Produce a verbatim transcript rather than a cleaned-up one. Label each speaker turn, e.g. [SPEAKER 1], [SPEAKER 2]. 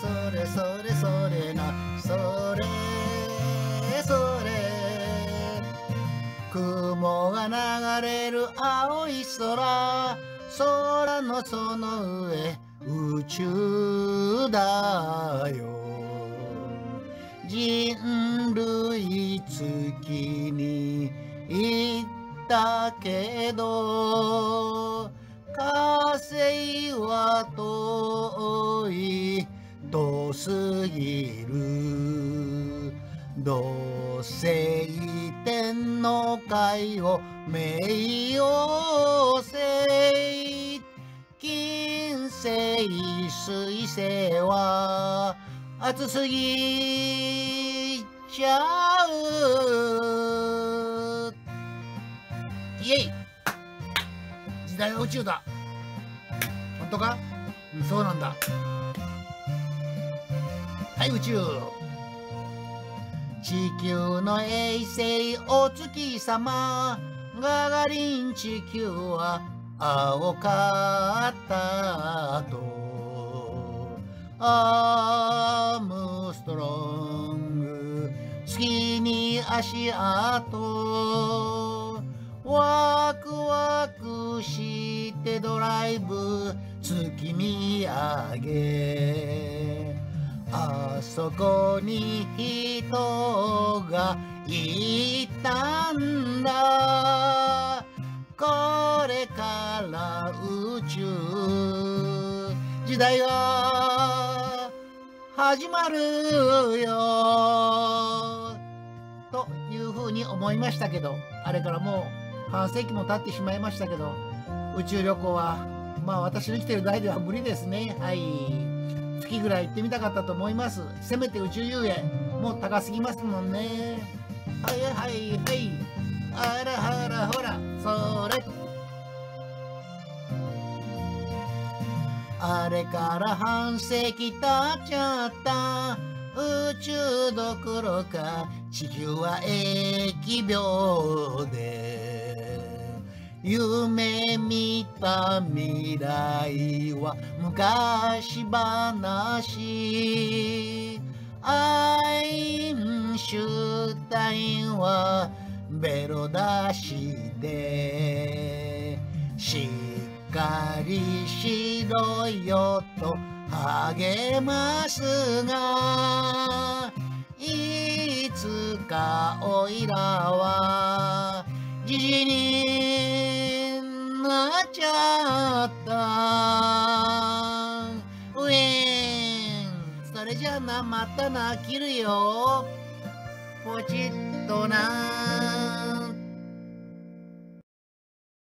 [SPEAKER 1] それそれそれな、それそれ。雲が流れる青い空、空のその上宇宙だよ。人類月に行ったけど、火星は遠い遠すぎる。土星天の海を冥王星、金星水星は暑すぎちゃう。イエイ。時代は宇宙だ。本当か？うん、そうなんだ。はい、宇宙。地球の衛星お月様、ガガリン地球は青かったと。アームストロング月に足跡、ワクワクしてドライブ月見上げ、あそこに人がいたんだ。これから宇宙時代が始まるよというふうに思いましたけど、あれからもう半世紀も経ってしまいましたけど、宇宙旅行はまあ私の生きてる代では無理ですね。はい、月ぐらい行ってみたかったと思います。せめて宇宙遊園、もう高すぎますもんね。はいはいはい、あらはらほらそれ。あれから半世紀経っちゃった。宇宙どころか地球は疫病で、夢見た未来は昔話。アインシュタインはベロ出してしっかりしろよと励ますが、いつかおいらはじじになっちゃった。ウィーン。それじゃあな、またな、切るよ。ポチッとな。